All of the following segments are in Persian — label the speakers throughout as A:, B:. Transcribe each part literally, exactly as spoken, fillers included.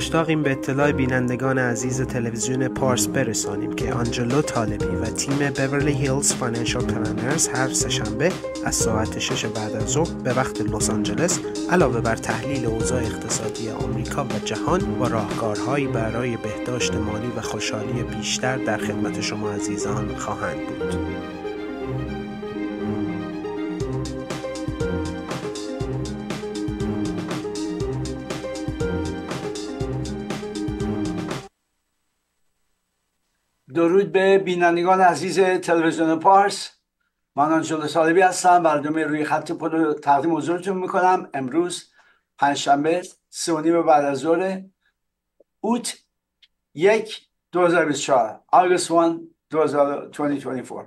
A: مشتاقیم به اطلاع بینندگان عزیز تلویزیون پارس برسانیم که آنجلو طالبی و تیم بیورلی هیلز فاینانشال پلنرز هر سه‌شنبه از ساعت شش بعد از ظهر به وقت لس آنجلس علاوه بر تحلیل اوضاع اقتصادی آمریکا و جهان با راهکارهایی برای بهداشت مالی و خوشحالی بیشتر در خدمت شما عزیزان خواهند بود.
B: درود به بینندگان عزیز تلویزیون پارس. من آنجلو طالبی هستم. برنامه روی خط پل تقدیم حضورتون میکنم. امروز پنجشنبه سه و نیم بعد از ظهر اوت یک دو هزار و بیست و چهار آگوست یک دو هزار و بیست و چهار.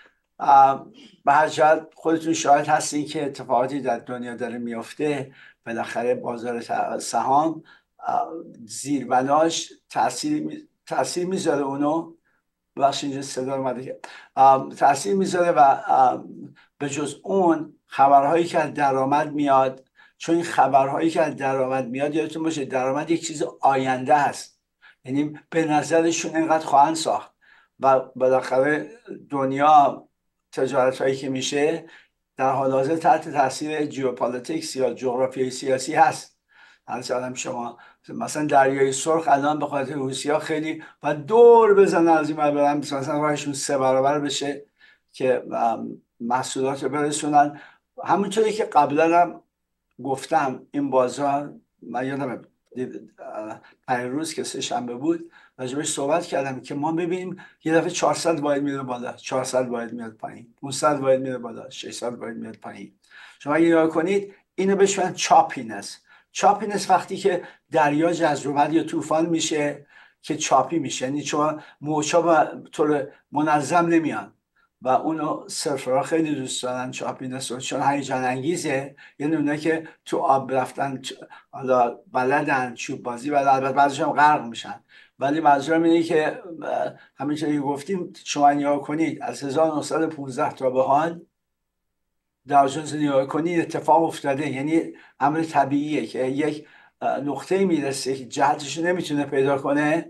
B: به هر جهت خودتون شاهد هستین که اتفاقاتی در دنیا داره میفته. بالاخره بازار سهام زیربناش تاثیر تاثیر میذاره اونو بخش اینجا صدا اومده که تاثیر میذاره و به جز اون خبرهایی که از درآمد میاد، چون این خبرهایی که از درآمد میاد یادتون باشه درآمد یک چیز آینده هست، یعنی به نظرشون اینقدر خواهند ساخت و بالاخره دنیا تجارت هایی که میشه در حال حاضر تحت تاثیر جیوپالیتیکس یا جغرافیای سیاسی هست. مثلا شما مثلا دریای سرخ الان به خاطر روسیه خیلی و دور بزنن از این برن مثلا راهشون سه برابر بشه که محصولات رو برسونن. همونطوری که قبلا هم گفتم این بازار، من یادم پیروز که سه شنبه بود راجبش صحبت کردم که ما ببینیم یه دفعه چهارصد باید میره بالا، چهارصد باید میاد پایین، پانصد باید میره بالا، ششصد باید میاد پایین. شما اگه نگاه کنید اینو بهش میگن چاپینس. چاپینس وقتی که دریا جزر یا طوفان میشه که چاپی میشه، یعنی چون موجا به طور منظم نمیان و اونو سرفرها خیلی دوست دارن چاپینس رو چون هیجان انگیزه. یعنی اونایی که تو آب رفتن حالا بلدن، چوب بازی بلدن، البته بعضیش هم غرق میشن، ولی منظورم اینه که همینطوری گفتیم شما نگاه کنید از هزار و نهصد و پانزده تا به حال در جنس نگاه کنید اتفاق افتاده. یعنی امر طبیعیه که یک نقطه میرسه که جهتش نمیتونه پیدا کنه،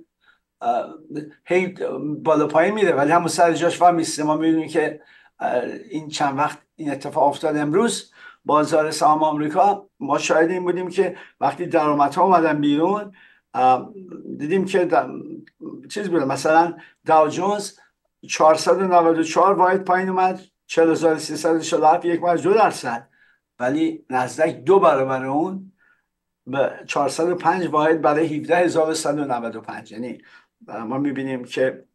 B: هی بالا پایین میره ولی همون سر جاش وای میسته. ما میبینیم که این چند وقت این اتفاق افتاد. امروز بازار سهام آمریکا ما شاهد این بودیم که وقتی درآمدها اومدن بیرون دیدیم که چیز بود، مثلا داو جونز چهارصد و نود و چهار واحد پایین اومد، چهل هزار و سیصد و چهل و هفت، یک ممیز دو درصد، ولی نزدیک دو برابر اون به چهارصد و پنج واحد برای هفده هزار و صد و نود و پنج. یعنی ما میبینیم که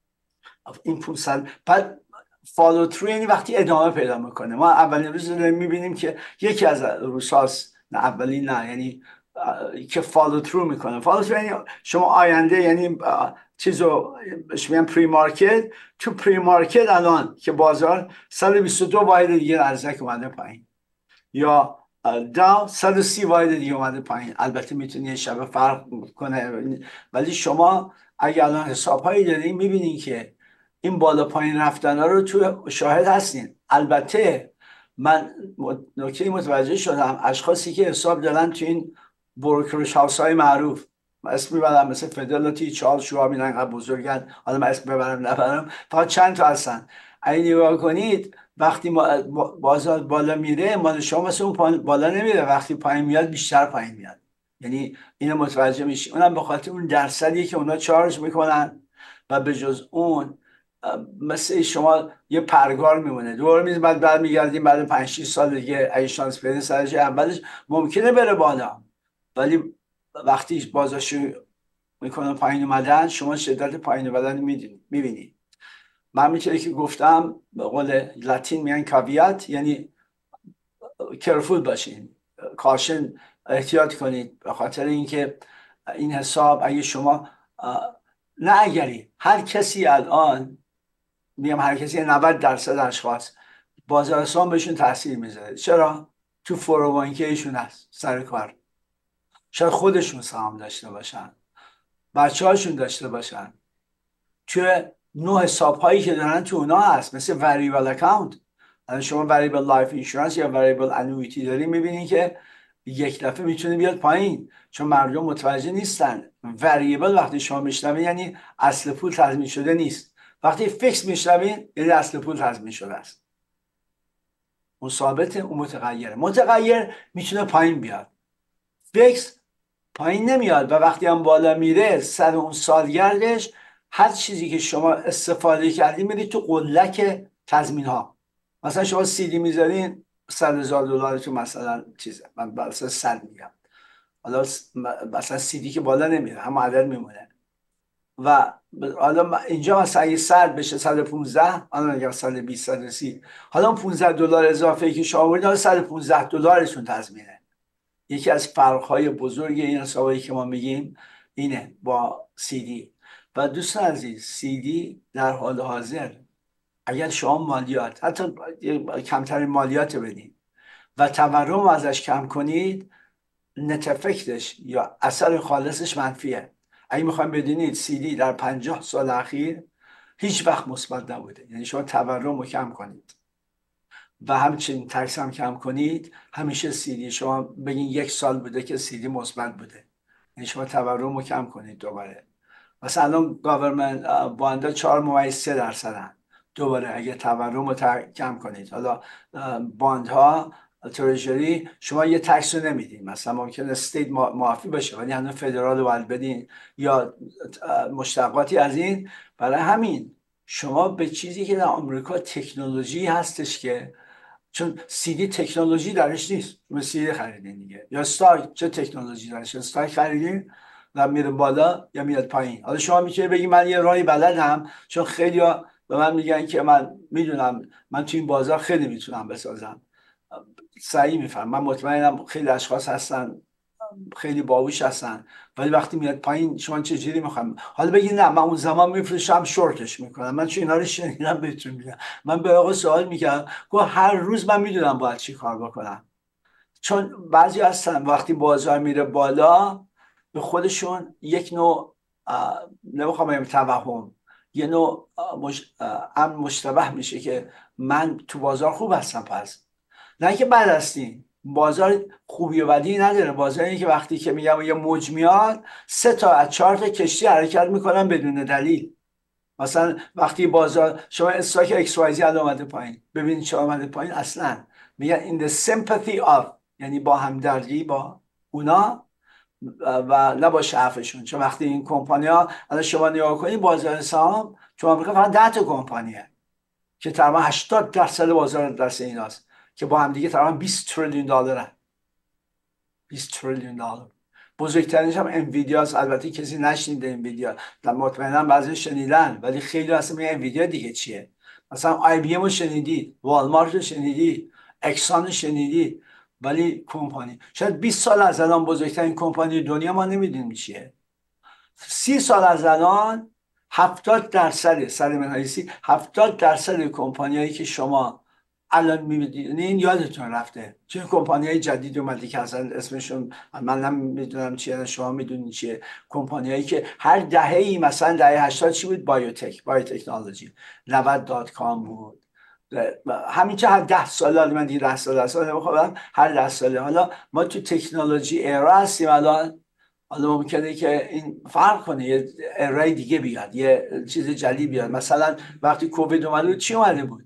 B: این پانصد بعد فالو ترو، یعنی وقتی ادامه پیدا میکنه. ما اولین روز داریم میبینیم که یکی از روزهاست، نه اولین نه، یعنی که فالو ترو میکنه. فالو ترو یعنی شما آینده، یعنی چیزو بهش میگن پری مارکت. تو پری مارکت الان که بازار صد و بیست و دو واحد دیگه ارزش اومده پایین، یا داو صد و سی واحد دیگه اومده پایین. البته میتونه یه شب فرق کنه، ولی شما اگه الان حسابهایی دارین میبینین که این بالا پایین رفتن ها رو تو شاهد هستین. البته من نکته متوجه شدم اشخاصی که حساب دارن تو این بروکرج هاوس های معروف، اسم میبرم مثل فیدلیتی، چارلز شواب، اینا انقدر بزرگن، حالا من اسم ببرم نبرم، فقط چند تا هستن. اگه نگاه کنید وقتی بازار بالا میره مال شما مثل اون بالا نمیره، وقتی پایین میاد بیشتر پایین میاد. یعنی اینو متوجه میشی. اونم به خاطر اون درصدی که اونا چارج میکنن و به جز اون مثل شما یه پرگار میمونه دور میز، بعد بعد میگردیم بعد پنج شش سال دیگه اگه شانس پیدا سرش اولش ممکنه بره بالا، ولی وقتی بازارشو میکنه پایین اومدن شما شدت پایین اومدن میبینید. من میتونی که گفتم به قول لاتین میگن کاویات، یعنی کرفول باشین، کاشن، احتیاط کنید، به خاطر اینکه این حساب اگه شما نه اگری هر کسی الان میگم هر کسی نود درصد اشخاص بازار سهام بهشون تاثیر میذاره. چرا؟ تو فور او وان کی ایشون هست سر کار، شاید خودشون سهام داشته باشن، بچه هاشون داشته باشن، توی نوع حساب هایی که دارن تو اونا هست، مثل variable account. الان شما variable life insurance یا variable annuity داری میبینین که یک دفعه میتونه بیاد پایین، چون مردم متوجه نیستن. وریبل وقتی شما میشنوین یعنی اصل پول تضمین شده نیست. وقتی فیکس میشنوین یعنی اصل پول تضمین شده است. اون ثابته، اون متغیره. متغیر میتونه پایین بیاد، فیکس پایین نمیاد. و وقتی هم بالا میره سر اون سالگردش، هر چیزی که شما استفاده کردین میرید تو قلک تضمین ها. مثلا شما سیدی میذارین صد هزار دلارتون مثلا چیزه، من مثلا صد میگم، حالا مثلا سیدی که بالا نمیره هم عدد میمونه. و حالا اینجا مثلا اگه صد بشه صد و پانزده، حالا اگه صد و بیست صد و سی، حالا اون پانزده دلار اضافه ای که شما آوردین حالا صد و پانزده دلارشون تضمینه. یکی از فرق‌های بزرگ این حسابایی که ما میگیم اینه با سیدی. و دوستان عزیز، سیدی در حال حاضر اگر شما مالیات حتی کمترین مالیات بدین و تورم ازش کم کنید، نت افکتش یا اثر خالصش منفیه. اگه میخوایم بدونید سیدی در پنجاه سال اخیر هیچ وقت مثبت نبوده. یعنی شما تورم رو کم کنید و همچنین تکس هم کم کنید، همیشه سیدی شما بگین یک سال بوده که سیدی مثبت بوده، یعنی شما تورم رو کم کنید دوباره. مثلا الان گاورمنت باندا چهار ممیز سه درصدن، دوباره اگه تورم رو کم کنید، حالا باندها ترژری شما یه تکس رو نمیدین، مثلا ممکنه استیت معافی بشه ولی هنوز فدرال رو باید بدین یا مشتقاتی از این. برای همین شما به چیزی که در آمریکا تکنولوژی هستش، که چون سیدی تکنولوژی درش نیست، شما سیدی خریدین دیگه، یا استارک چه تکنولوژی درش؟ استارک خریدین و میره بالا یا میاد پایین. حالا شما میتونید بگی من یه راهی بلدم، چون خیلیا به من میگن که من میدونم من تو این بازار خیلی میتونم بسازم. صحیح میفهم، من مطمئنم خیلی اشخاص هستن خیلی باهوش هستن، ولی وقتی میاد پایین شما چجوری میخوام حالا بگی نه من اون زمان میفروشم شورتش میکنم؟ من چون اینا رو شنیدم بهتون میگم. من به آقا سوال میگم گفت هر روز من میدونم باید چی کار بکنم. چون بعضی هستن وقتی بازار میره بالا به خودشون یک نوع نمیخوام بگم توهم، یه نوع مش... امن مشتبه میشه که من تو بازار خوب هستم. پس نه که بد هستیم، بازار خوبی و بدی نداره. بازار اینه که وقتی که میگم یه موج میاد سه تا از چهار تا کشتی حرکت میکنن بدون دلیل. مثلا وقتی بازار شما استاک ایکس وای زد اومده پایین، ببینید چرا اومده پایین، اصلا میگن in the sympathy of، یعنی با همدردی با اونا و نه با شعفشون. چون وقتی این کمپانی ها، الان شما نگاه کنید بازار سهام تو آمریکا فقط ده تا کمپانیه که تقریبا هشتاد درصد بازار دست ایناست که با هم دیگه تقریبا بیست تریلیون دلارن. بیست تریلیون دلار. بزرگترینش هم انویدیاست. البته کسی نشنیده انویدیا، مطمئنا بعضی شنیدن، ولی خیلی اصلا میگن انویدیا دیگه چیه. مثلا آی بی ام رو شنیدید، والمارت رو شنیدید، اکسان رو شنیدید، ولی کمپانی شاید بیست سال از الان بزرگترین کمپانی دنیا ما نمیدونیم چیه. سی سال از الان هفتاد درصد صد منهای سی هفتاد درصد کمپانیایی که شما الان میبینین یادتون رفته. چه کمپانیای جدید اومده که اصلا اسمشون من نمیدونم چیه، شما میدونین چیه. کمپانیایی که هر دهه‌ای مثلا دهه هشتاد چی بود؟ بایوتک، بایوتکنولوژی، نود دات کام بود. همین که هر ده ساله، من دیگه ده ساله اصلا نمیخوام، هر ده ساله. حالا ما تو تکنولوژی ایرا هستیم الان. حالا ممکنه که این فرق کنه، یه ارائه دیگه بیاد، یه چیز جدید بیاد. مثلا وقتی کووید اومده بود چی اومده بود؟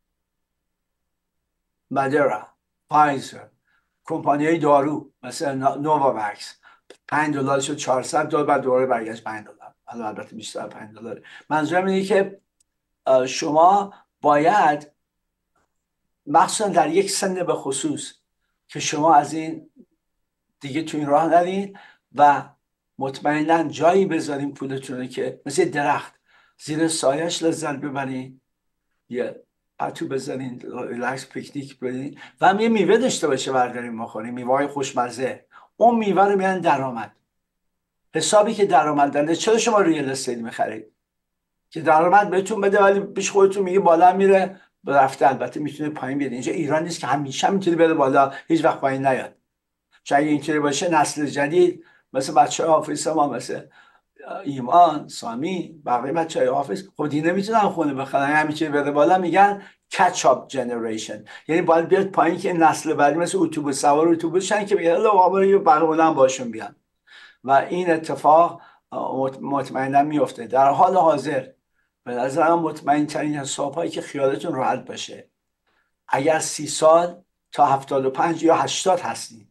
B: مدرا، فایزر، کمپانی های دارو مثلا نوواوکس، پنج دلار شد چهارصد دلار، بعد دوباره برگشت پنج دلار. حالا البته بیشتر پنج دلار. منظورم اینه که شما باید مخصوصا در یک سن به خصوص که شما از این دیگه تو این راه نرین و مطمئنا جایی بذارین پولتونه که مثل درخت زیر سایش لذت ببرین، یه پتو بزنین، ریلکس، پیکنیک برین و هم یه میوه داشته باشه برداریم بخوریم، میوه های خوشمزه. اون میوه رو میان درآمد. حسابی که درآمد داره. چرا شما ریال استیت میخرید؟ که درآمد بهتون بده، ولی پیش خودتون میگه بالا میره رفته. البته میتونه پایین بیاد. اینجا ایران نیست که همیشه میتونه بره بالا هیچ وقت پایین نیاد. چون اگه اینطوری باشه نسل جدید مثل بچه ها آفریقا ما مثل ایمان، سامی، بقیه بچه های آفیس خب دیگه نمیتونن خونه بخرن، همیشه بره بالا میگن کچاپ جنریشن، یعنی باید بیاد پایین که نسل بعدی مثل اتوبوس سوار اتوبوس شن که بگن الله بابا یه بقیه باشون بیان و این اتفاق مطمئنا میفته. در حال حاضر به نظرم مطمئن ترین حساب هایی که خیالتون راحت باشه، اگر سی سال تا هفتاد و پنج یا هشتاد هستین،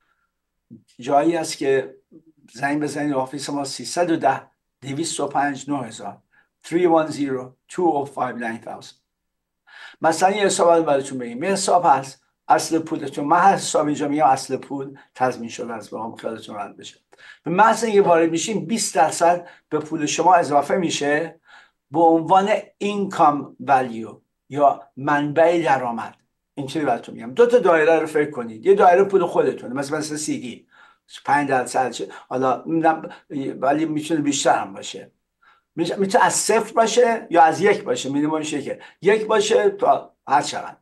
B: جایی است که زنگ بزنید آفیس ما سیصد و ده دویست و پنج نه هزار سه یک صفر دو صفر پنج نه هزار. مثلا یه حساب براتون بگیم، یه حساب هست اصل پولتون، من هر حساب اینجا میگم اصل پول تضمین شده از با هم خیالتون راحت بشه، به محض اینکه وارد میشین بیست درصد به پول شما اضافه میشه به عنوان اینکام ولیو یا منبع درآمد. اینطوری براتون میگم، دو تا دایره رو فکر کنید، یه دایره پول خودتونه مثلا مثلا سی دی پنج درصد، حالا ولی میتونه بیشتر هم باشه، میتونه از صفر باشه یا از یک باشه، مینیممش که یک باشه تا هر چقدر.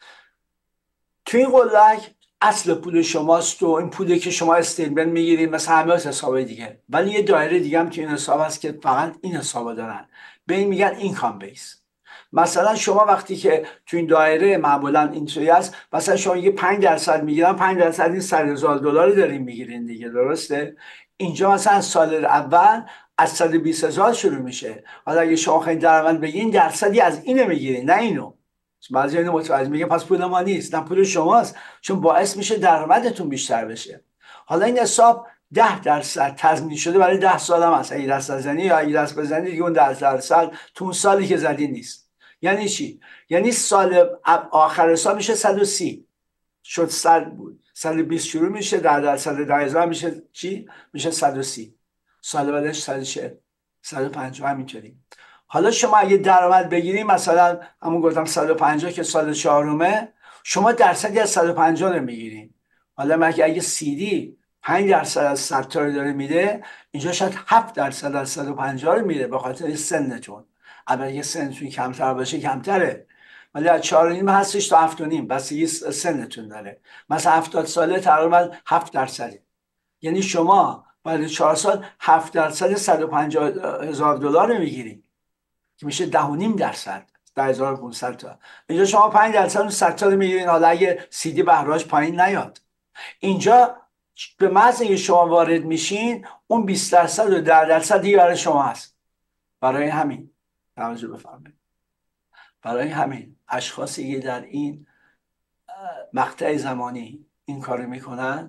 B: تو این قلک اصل پول شماست و این پولی که شما استیتمنت میگیرید مثل همه حسابای دیگه، ولی یه دایره دیگه هم تو این حساب هست که فقط این حسابا دارن، به این میگن اینکام بیس. مثلا شما وقتی که تو این دایره معمولا اینطوری است، مثلا شما یه پنج درصد میگیرن، پنج درصد این صد هزار دلار دارین میگیرین دیگه، درسته؟ اینجا مثلا سال اول از صد و بیست هزار شروع میشه، حالا اگه شما خیلی درآمد بگیرین درصدی از اینو میگیرین نه اینو. بعضی اینو متوجه میگه پس پول ما نیست، نه پول شماست، چون باعث میشه درآمدتون بیشتر بشه. حالا این حساب ده درصد تضمین شده برای ده سال هم هست، اگه دست بزنی یا اگه دست بزنی دیگه اون ده درصد تو اون سالی که زدی نیست. یعنی چی؟ یعنی سال آخر سال میشه صد و سی، شد صد بود، صد و بیست شروع میشه، در درصد ده هزار میشه چی؟ میشه صد و سی، سال بعدش صد و چهل، صد و پنجاه، همینطوری. حالا شما اگه درآمد بگیریم مثلا همون گفتم صد و پنجاه که سال چهارمه، شما درصدی از صد و پنجاه رو میگیرین. حالا مگه اگه سی دی پنج درصد از صد تا رو داره میده، اینجا شاید هفت درصد از صد و پنجاه رو میده به خاطر سنتون. البته اگه سنتون کمتر باشه کمتره، ولی از چهار و نیم هستش تا هفت و نیم، بستگی سنتون داره. مثلا هفتاد ساله تقریبا هفت درصده، یعنی شما بعد چهار سال هفت درصد صد و پنجاه هزار دلار رو میگیرین که میشه ده و نیم درصد، ده هزار و پانصد تا. اینجا شما پنج درصد اون صد تا رو میگیرین، حالا اگه سیدی بهراش پایین نیاد. اینجا به محض اینکه شما وارد میشین اون بیست درصد و ده درصد دیگه برای شما هست. برای همین توجه بفرمایید، برای همین اشخاصی که در این مقطع زمانی این کارو میکنن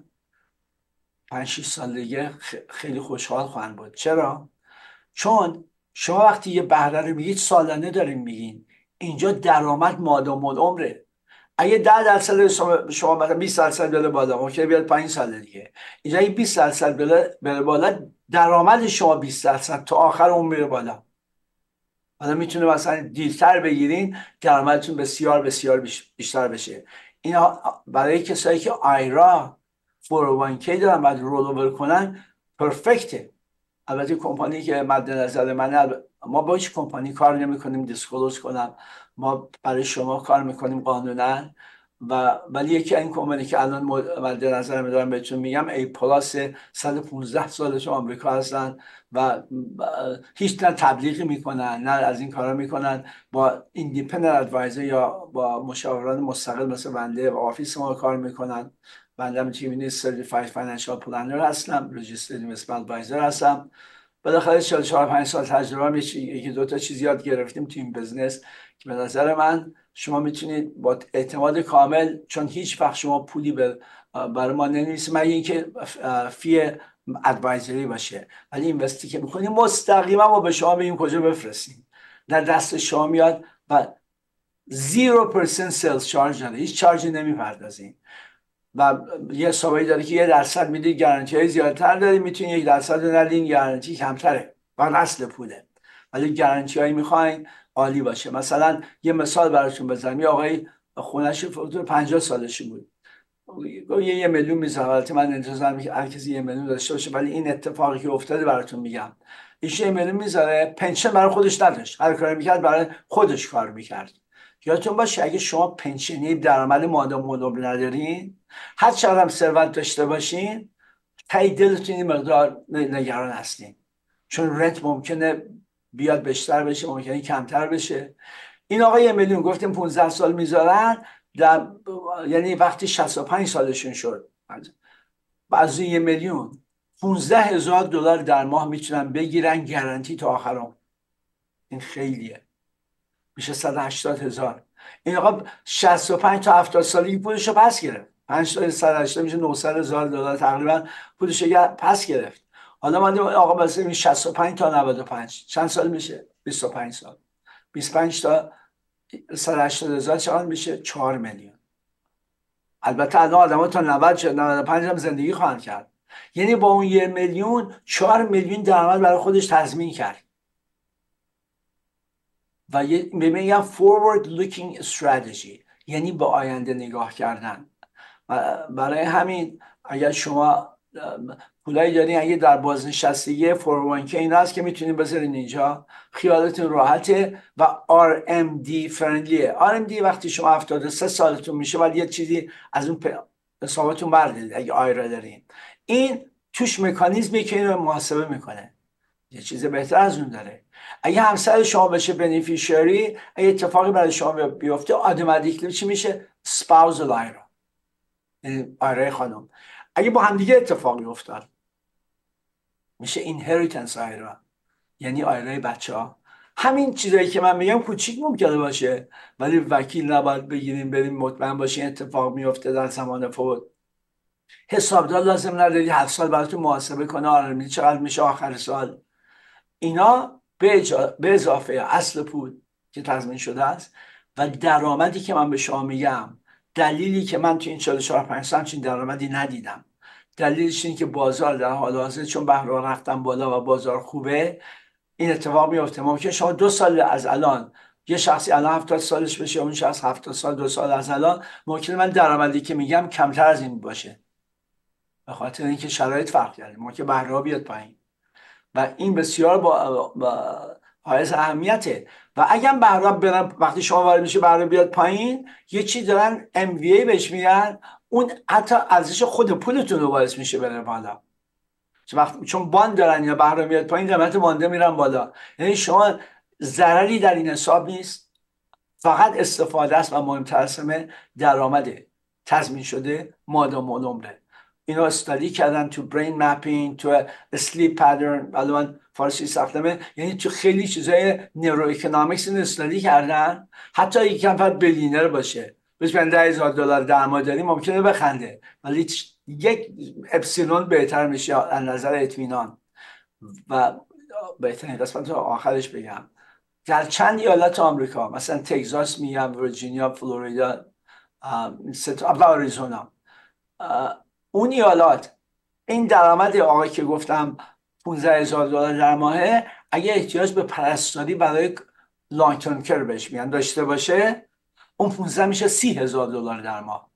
B: پنج شش سال دیگه خیلی خوشحال خواهند بود. چرا؟ چون شما وقتی یه بهره رو میگید سالانه دارین میگین، اینجا درآمد مادام العمره. اگه ده درصد شما مثلا بیست درصد بره بالا، ممکنه بیاد پنج سال دیگه. اینجا اگه بیست درصد بره بالا، درآمد شما بیست درصد تا آخر اون میره بالا. حالا میتونه مثلا دیرتر بگیرین، درآمدتون بسیار بسیار بیشتر بشه. این برای کسایی که آیرا فور او وان کی دارن بعد رول اوور کنن پرفکته. البته کمپانی که مد نظر منه، ما با هیچ کمپانی کار نمی کنیم دیسکلوز کنم، ما برای شما کار میکنیم قانونا، و ولی یکی این کمپانی که الان مد نظر می دارم بهتون میگم ای پلاس، صد و پانزده سالش آمریکا هستن و هیچ نه تبلیغی میکنن نه از این کارا میکنن، با ایندیپندنت ادوایزر یا با مشاوران مستقل مثل بنده و آفیس ما کار میکنن. بنده هم تیمینی سرتیفاید فاینانشال پلنر هستم، رجیسترد اینوستمنت ادوایزر هستم. بالاخره چهل و چهار پنج سال تجربه هم یکی دو تا چیز یاد گرفتیم تو این بزنس که به نظر من شما میتونید با اعتماد کامل، چون هیچ وقت شما پولی برای ما نمی‌نویسید مگه اینکه فی ادوایزری باشه، ولی اینوستی که میکنیم مستقیما ما به شما بگیم کجا بفرستیم، در دست شما میاد و زیرو پرسنت سیلز چارج داره، هیچ چارجی نمیپردازیم و یه حسابی داره که یه درصد میدید گارانتی های زیادتر داریم، میتونید یک درصد رو ندین گارانتی کمتره و اصل پوله، ولی گارانتی هایی میخواین عالی باشه. مثلا یه مثال براتون بزنم، یه آقای خونش پنجاه سالشی بود، یه یه میلیون میذاره. البته من انتظار میکنم هر کسی یه میلیون داشته باشه، ولی این اتفاقی که افتاده براتون میگم. ایش یه میلیون میذاره، پنشن برای خودش نداشت، هر کاری میکرد برای خودش کار میکرد. یادتون باشه اگه شما پنشنی درآمد مادام العمر ندارین، هر چقدر هم ثروت داشته باشین، ته دلتون این مقدار نگران هستین. چون رنت ممکنه بیاد بیشتر بشه، ممکنه کمتر بشه. این آقا یه میلیون گفتیم پانزده سال میذارن، در یعنی وقتی شصت و پنج سالشون شد بعضی یه میلیون پانزده هزار دلار در ماه میتونن بگیرن گارانتی تا آخر عمر. این خیلیه، میشه صد و هشتاد هزار. این آقا شصت و پنج تا هفتاد سالگی پولشو پس گرفت، پنج تا صد و هشتاد میشه نهصد هزار دلار تقریبا پولشو پس گرفت. حالا ما آقا مثلا این شصت و پنج تا نود و پنج چند سال میشه؟ بیست و پنج سال. بیست و پنج تا صد و هشتاد هزار چقدر میشه؟ چهار میلیون. البته الان آدم‌ها تا نود نود و پنج هم زندگی خواهند کرد. یعنی با اون یه میلیون چهار میلیون درآمد برای خودش تضمین کرد. و یه میگم forward looking strategy، یعنی به آینده نگاه کردن. برای همین اگر شما پولایی دارین، اگه در بازنشستگی فور او وان کی اینا هست که میتونین بذارین اینجا، خیالتون راحته و آر ام دی فرندلیه. آر ام دی وقتی شما هفتاد و سه سالتون میشه ولی یه چیزی از اون حسابتون بردارید اگه آیرا دارین. این توش مکانیزمی که اینو محاسبه میکنه، یه چیز بهتر از اون داره. اگه همسر شما بشه بنفیشری، اگه اتفاقی برای شما بیفته اتوماتیکلی چی میشه؟ spousal آیرا، یعنی آیرای خانم. اگه با هم دیگه اتفاقی افتاد میشه inheritance آیرا، یعنی آیرای بچه ها. همین چیزایی که من میگم کوچیک ممکنه باشه ولی وکیل نباید بگیریم بریم مطمئن باشین اتفاق میفته در زمان فوت. حسابدار لازم نداری هر سال براتون محاسبه کنه آرمی چقدر میشه آخر سال. اینا به, به اضافه اصل پول که تضمین شده است و درآمدی که من به شما میگم، دلیلی که من تو این چهل و چهار پنج سال چین درآمدی ندیدم، دلیلش اینه که بازار در حال حاضر چون بهره رفتن بالا و بازار خوبه این اتفاق میفته. ممکن شما دو سال از الان، یه شخصی الان هفتاد سالش بشه، اون شخص هفتاد سال دو سال از الان، ممکنه من درآمدی که میگم کمتر از این باشه به خاطر اینکه شرایط فرق کرده، ممکنه بهره بیاد پایین و این بسیار با, با حائز اهمیته. و اگر بهره برن وقتی شما وارد میشه بهره بیاد پایین، یه چی دارن ام وی ای بهش میگن، اون حتی ارزش خود پولتون رو باعث میشه بره بالا. وقتی چون باند دارن یا بهره میاد پایین قیمت بانده میرن بالا. یعنی شما ضرری در این حساب نیست، فقط استفاده است و مهمتر از همه درآمده تضمین شده مادام العمره. اینا استادی کردن تو برین مپینگ، تو اسلیپ پترن، الان فارسی ساختمه، یعنی تو خیلی چیزای نورو اکونومیکس اینو استادی کردن. حتی یک نفر بیلیونر باشه بهش پنجاه هزار دلار درآمد داری ممکنه بخنده ولی یک اپسیلون بهتر میشه از نظر اطمینان. و بهترین قسمت رو آخرش بگم، در چند ایالت آمریکا مثلا تگزاس میگم، ویرجینیا، فلوریدا و آریزونا، اون ایالات این درآمد آقای که گفتم پانزده هزار دلار در ماهه، اگه احتیاج به پرستاری برای لانگ ترم کر بهش میگن داشته باشه، اون پانزده میشه سی هزار دلار در ماه.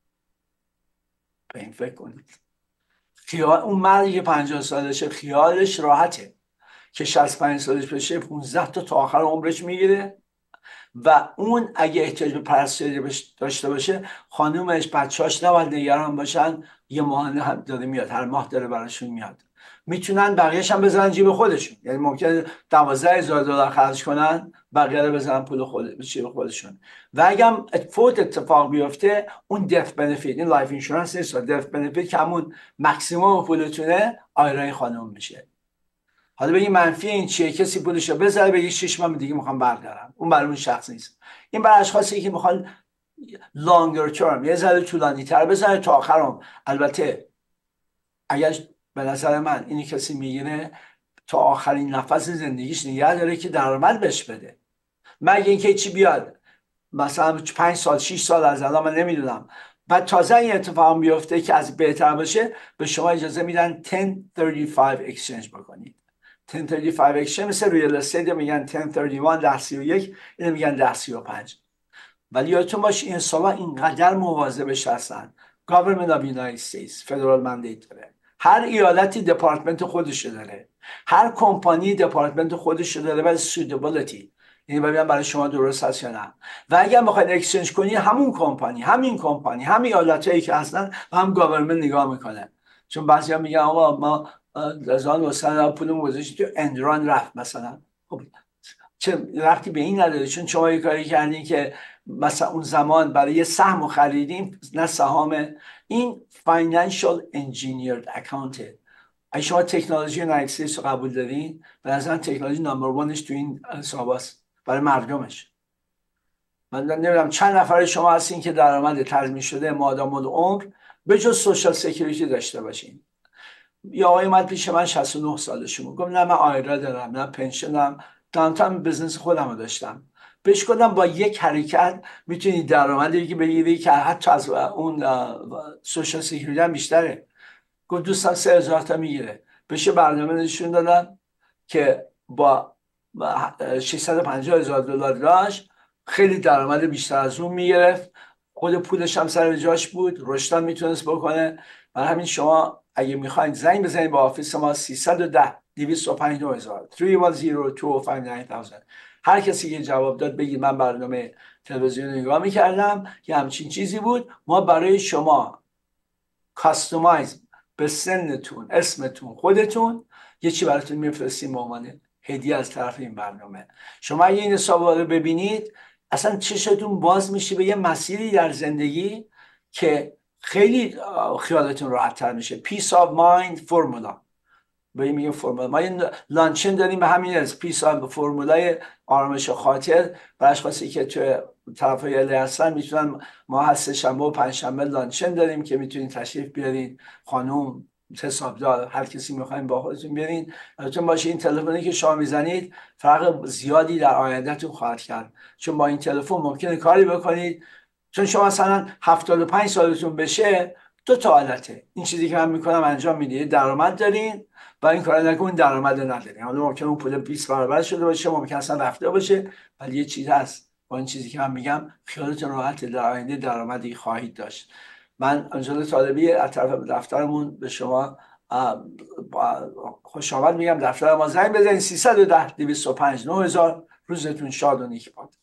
B: به این فکر کنید. خیال اون مردی که پنجاه سالشه خیالش راحته که شصت و پنج سالش بشه پانزده تا تا آخر عمرش میگیره و اون اگه احتیاج به پرستاری داشته باشه خانومش بچه‌اش نباید نگران باشن، یه ماهانه هم داره میاد، هر ماه داره براشون میاد، میتونن بقیه‌اش هم بزنن جیب خودشون. یعنی ممکنه دوازده هزار دلار خرج کنن بقیه رو بزنن پول خود جیب خودشون. و اگه فوت اتفاق بیفته اون دف بنفیت، این لایف اینشورنس نیست، دف بنفیت که همون ماکسیمم پولتونه آیرای خانم میشه. حالا بگی منفی این چیه؟ کسی پولشو بذاره بگی شش ماه دیگه میخوام بردارم، اون برای اون شخص نیست. این برای اشخاصی که میخوان لانگر ترم، یه ذره طولانی تر بزنه تا آخرم. البته اگر به نظر من اینی کسی میگیره تا آخرین نفس زندگیش نگه داره که درآمد بهش بده، مگه اینکه چی بیاد مثلا پنج سال شش سال از الان من نمیدونم بعد تازه این اتفاق بیفته که از بهتر باشه، به شما اجازه میدن ده سی و پنج اکسچنج بکنید. ده سی و پنج اکسچنج مثل ریال استیت میگن ده سی و یک، ده سی و یک، اینو میگن ده سی و پنج. ولی یادتون باشه این سالا اینقدر مواظبش هستن. Government of the United States فدرال mandate داره، هر ایالتی دپارتمنت خودش داره، هر کمپانی دپارتمنت خودش داره ولی suitability، یعنی ببینم برای شما درست هست یا نه. و اگر میخواید اکسچنج کنی همون کمپانی، همین کمپانی، همین ایالتایی که هستن و هم گاورمنت نگاه میکنه. چون بعضیا میگن آقا ما از آن مثلا پولم گذاشتی تو اندران رفت مثلا. خب چه رفتی به این نداره، چون شما یه کاری کردین که مثلا اون زمان برای یه سهم خریدیم نه سهام. این فاینانشال انجینیرد اکانته. اگه شما تکنولوژی یونایتد استیتس رو قبول دارین، به نظرم تکنولوژی نمبر وانش تو این حساب است برای مردمش. من نمیدونم چند نفر شما هستین که درآمد تضمین شده مادام العمر به جز سوشال سکیوریتی داشته باشین. یا آقای اومد پیش من شصت و نه سالشون، گفت نه من آیرا دارم، نه پنشنم، دانتام بزنس خودم رو داشتم. بهش گفتم با یک حرکت میتونی درآمدی که بگیری که حتی از اون سوشال سکیوریتی هم بیشتره. گفت دوستان سه هزار تا میگیره. بهش برنامه نشون دادم که با ششصد و پنجاه هزار دلار داشت، خیلی درآمد بیشتر از اون میگرفت، خود پولش هم سر جاش بود، رشد میتونست بکنه. برای همین شما اگه میخواین زنگ بزنید به آفیس ما سیصد و ده دویست و پنج نه هزار سه یک صفر دو دو پنج نه هزار. هر کسی که جواب داد بگید من برنامه تلویزیون نگاه میکردم که همچین چیزی بود. ما برای شما کاستومایز به سنتون، اسمتون، خودتون یه چی براتون میفرستیم به عنوان هدیه از طرف این برنامه. شما اگه این حساب رو ببینید اصلا چشتون باز میشه به یه مسیری در زندگی که خیلی خیالتون راحت‌تر میشه. پیس آف مایند فرمولا، به این میگه فرمولا. ما این لانچن داریم به همین از پیس آف فرمولای آرامش خاطر برای اشخاصی که تو طرفای ال هستن میتونن. ما هست شنبه و پنج شنبه لانچن داریم که میتونین تشریف بیارین، خانوم، حسابدار، هر کسی میخواین با خودتون بیارین. البته باشه این تلفنی که شما میزنید فرق زیادی در آیندهتون خواهد کرد، چون با این تلفن ممکنه کاری بکنید. چون شما مثلا هفتاد و پنج سالتون بشه دو تا حالته. این چیزی که من میکنم انجام میدید، درآمد دارین و این کار نکنین درآمد ندارین. حالا ممکنه اون پول بیست برابر شده باشه، ممکنه اصلا رفته باشه، ولی یه چیز هست با این چیزی که من میگم خیالتون راحت، در آینده درآمدی خواهید داشت. من آنجلا طالبی از طرف دفترمون به شما خوش آمد میگم. دفتر ما زنگ بزنید سیصد و ده دویست و پنج نه هزار. روزتون شاد و نیک باد.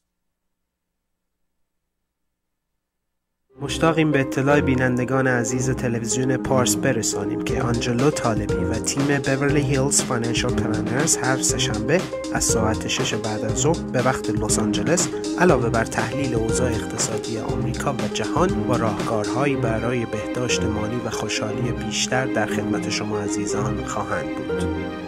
A: مشتاقیم به اطلاع بینندگان عزیز تلویزیون پارس برسانیم که آنجلو طالبی و تیم بیورلی هیلز فاینانشال پلنرز هر سه‌شنبه از ساعت شش بعد از ظهر به وقت لس آنجلس علاوه بر تحلیل اوضاع اقتصادی آمریکا و جهان با راهکارهایی برای بهداشت مالی و خوشحالی بیشتر در خدمت شما عزیزان خواهند بود.